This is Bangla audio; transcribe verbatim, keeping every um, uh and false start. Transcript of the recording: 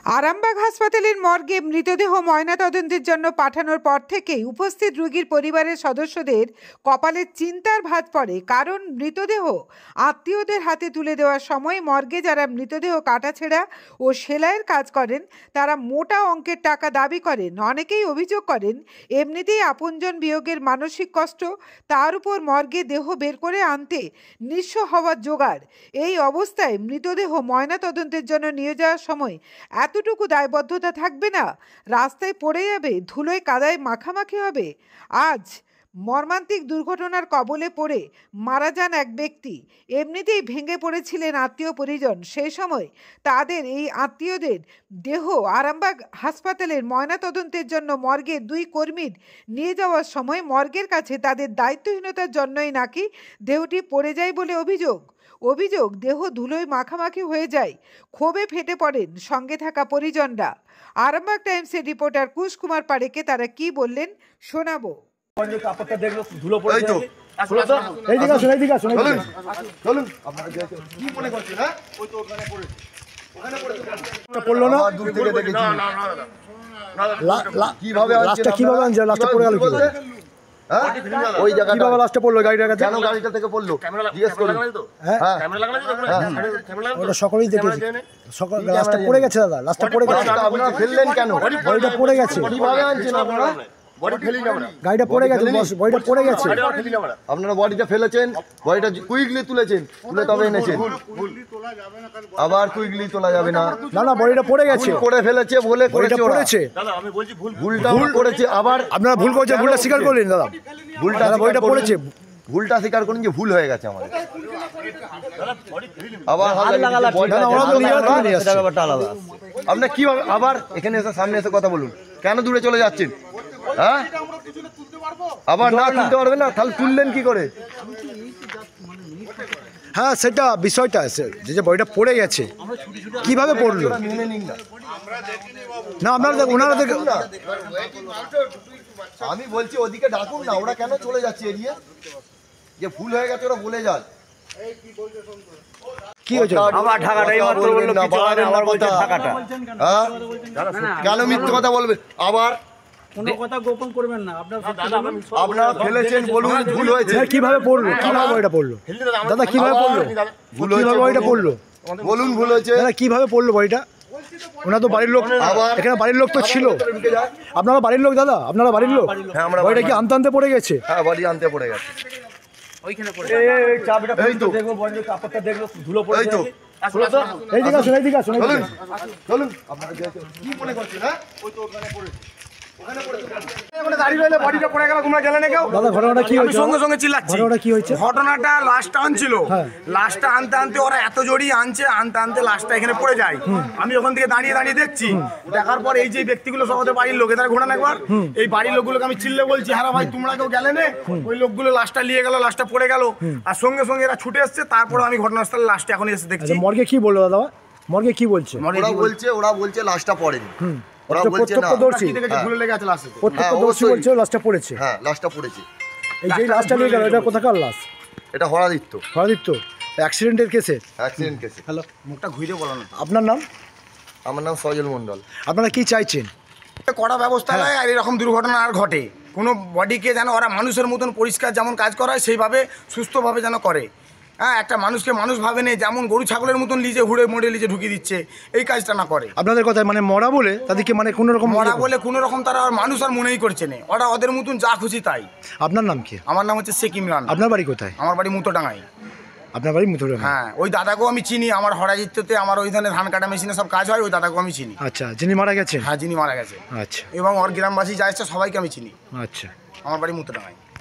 আরামবাগ হাসপাতালের মর্গে মৃতদেহ ময়নাতদন্তের জন্য পাঠানোর পর থেকেই উপস্থিত রোগীর পরিবারের সদস্যদের কপালে চিন্তার ভাঁজ পড়ে। কারণ মৃতদেহ আত্মীয়দের হাতে তুলে দেওয়ার সময় মর্গে যারা মৃতদেহ কাটাছেঁড়া ও সেলাইয়ের কাজ করেন তারা মোটা অঙ্কের টাকা দাবি করেন। অনেকেই অভিযোগ করেন এমনিতেই আপনজন বিয়োগের মানসিক কষ্ট, তার উপর মর্গে দেহ বের করে আনতে নিঃস্ব হওয়ার জোগাড়। এই অবস্থায় মৃতদেহ ময়নাতদন্তের জন্য নিয়ে যাওয়ার সময় এতটুকু দায়বদ্ধতা থাকবে না? রাস্তায় পড়ে যাবে, ধুলোয় কাদায় মাখামাখি হবে। আজ মর্মান্তিক দুর্ঘটনার কবলে পড়ে মারা যান এক ব্যক্তি। এমনিতেই ভেঙে পড়েছিলেন আত্মীয় পরিজন। সেই সময় তাদের এই আত্মীয়দের দেহ আরামবাগ হাসপাতালের ময়নাতদন্তের জন্য মর্গে দুই কর্মীর নিয়ে যাওয়ার সময় মর্গের কাছে তাদের দায়িত্বহীনতার জন্যই নাকি দেহটি পড়ে যায় বলে অভিযোগ। অভিযোগ দেহ ধুলোয় মাখামাখি হয়ে যায়। ক্ষোভে ফেটে পড়েন সঙ্গে থাকা পরিজনরা। আরামবাগ টাইমসের রিপোর্টার কুশ কুমার পাড়েকে তারা কি বললেন শোনাবো। ওই জায়গাটা কিভাবে লাস্টে পড়লো গাড়িটার কাছে? কেন গাড়িটা থেকে পড়লো জিজ্ঞেস করুন। হ্যাঁ ওটা সকলেই দেখেছে। সকল লাস্টে পড়ে গেছে দাদা, লাস্টে পড়ে গেছে। আপনারা ফেললেন কেন? গাড়িটা পড়ে গেছে। কিভাবে আনছেন আপনারা? গাড়িটা পড়ে গেছে, বডিটা পড়ে গেছে। আপনারা বডিটা ফেলেছেন, বডিটা কুইকলি তুলেছেন, তুলে তবে এনেছেন। আবার কুইকলি তোলা যাবে না। না না, বডিটা পড়ে গেছে। করে ফেলেছে বলে করেছে ওরা। দাদা আমি বলছি ভুল, ভুলটা ভুল করেছে। আবার আপনারা ভুল করেছেন, ভুলটা স্বীকার করলেন দাদা। ভুলটা বডিটা পড়েছে, ভুলটা স্বীকার করুন যে ভুল হয়ে গেছে আমাদের। আবার আপনি কিভাবে আবার এখানে এসে সামনে এসে কথা বলুন? কেন দূরে চলে যাচ্ছেন? হ্যাঁ আবার না তুলতে পারবেন না, তাহলে তুললেন কি করে? হ্যাঁ সেটা বিষয়টা যে যে বইটা পড়ে গেছে কিভাবে পড়লো না আপনারা ওনারা দেখে না। আমি বলছি ওদিকে ডাকুন না, ওরা কেন চলে যাচ্ছে এড়িয়ে? যে ভুল হয়ে গেছে ওরা বলে যান। কি হয়েছে? আবার ঢাকাটা এইমাত্র বললো কিছু আবার বলছে ঢাকাটা। হ্যাঁ কেন মিথ্যে কথা বলবে? আবার কোনো কথা গোপন করবেন না। আপনারা ফেলেছেন বলুন ভুল হয়েছে। কিভাবে পড়লো? কিভাবে এটা পড়লো দাদা? কিভাবে পড়লো? ভুল হয়েছে বইটা পড়লো বলুন ভুল হয়েছে। দাদা কিভাবে পড়লো বইটা? ওনারা তো বাড়ির লোক, এখানে বাড়ির লোক তো ছিল। আপনারা বাড়ির লোক দাদা, আপনারা বাড়ির লোক। হ্যাঁ আমরা বইটা কি আনতে আনতে পড়ে গেছে? হ্যাঁ বাড়ি আনতে পড়ে গেছে। ওইখানে পড়ে এই চাবিটা দেখবো, বইয়ের কাপড়টা দেখবো ধুলো পড়ে গেছে। এইদিকে আসুন, এইদিকে আসুন, চলুন চলুন। আপনারা কি মনে করছেন? হ্যাঁ ওই তো ওখানে পড়েছে। ঘটনাটা লাস্টটা আনছিল, লাস্টটা আনতে আনতে ওরা এত জড়ি আনছে, আনতে আনতে লাস্টটা এখানে পড়ে যায়। আমি ওখান থেকে দাঁড়িয়ে দাঁড়িয়ে দেখছি, দেখার পর এই যে ব্যক্তিগুলো সব বাড়ির লোক, এদের ঘোরান একবার এই বাড়ির লোকগুলোকে আমি চিল্লে বলছি হ্যাঁ ভাই তোমরা কেউ গেলে নে? ওই লোকগুলো লাস্টটা নিয়ে গেল, লাস্টটা পড়ে গেল, আর সঙ্গে সঙ্গে এরা ছুটে এসছে। তারপর আমি ঘটনাস্থলে লাস্টে এখন এসে দেখছি। মর্গে কি বললো দাদা? মর্গে কি বলছে? ওরা বলছে ওরা বলছে লাস্টটা পড়েনি। ওরা বলছে না প্রত্যক্ষদর্শী ভুলে লেগে আছে লাস্টে। প্রত্যক্ষদর্শী বলছে লাস্টটা পড়েছে। হ্যাঁ লাস্টটা পড়েছে। এই যে লাস্টটা নিয়ে গেল এটা কোথাকার লাশ? এটা হরাদিত্য। হরাদিত্য অ্যাক্সিডেন্টের কেসে? অ্যাক্সিডেন্ট কেসে। হ্যালো মুখটা ঘুরে বলো না। আপনার নাম? আমার নাম সজল মণ্ডল। আপনারা কি চাইছেন? কড়া ব্যবস্থা নেয় আর এরকম দুর্ঘটনা আর ঘটে। কোনো বডিকে যেন ওরা মানুষের মতন পরিষ্কার যেমন কাজ করা হয় সেইভাবে সুস্থভাবে যেন করে। হ্যাঁ একটা মানুষকে মানুষ ভাবে নেই, যেমন গরু ছাগলের মতন লিজে হুড়ে মোড়ে লিজে ঢুকিয়ে দিচ্ছে, এই কাজটা না করে। আপনাদের কথায় মানে মরা বলে তাদেরকে মানে কোনো রকম মরা বলে কোনো রকম তারা আর মানুষ আর মনেই করছে না। ওরা ওদের মতন যা খুশি তাই। আপনার নাম কি? আমার নাম হচ্ছে শেখ ইমরান। আপনার বাড়ি কোথায়? আমার বাড়ি মুতোডাঙ্গায়। আপনার বাড়ি মুতোডাঙ্গায়? হ্যাঁ ওই দাদাকেও আমি চিনি, আমার হরাজিত্যতে আমার ওই ধরনের ধান কাটা মেশিনে সব কাজ হয়, ওই দাদাকেও আমি চিনি। আচ্ছা যিনি মারা গেছেন? হ্যাঁ যিনি মারা গেছে। আচ্ছা এবং ওর গ্রামবাসী যা এসছে সবাইকে আমি চিনি। আচ্ছা আমার বাড়ি মুতোডাঙ্গায়।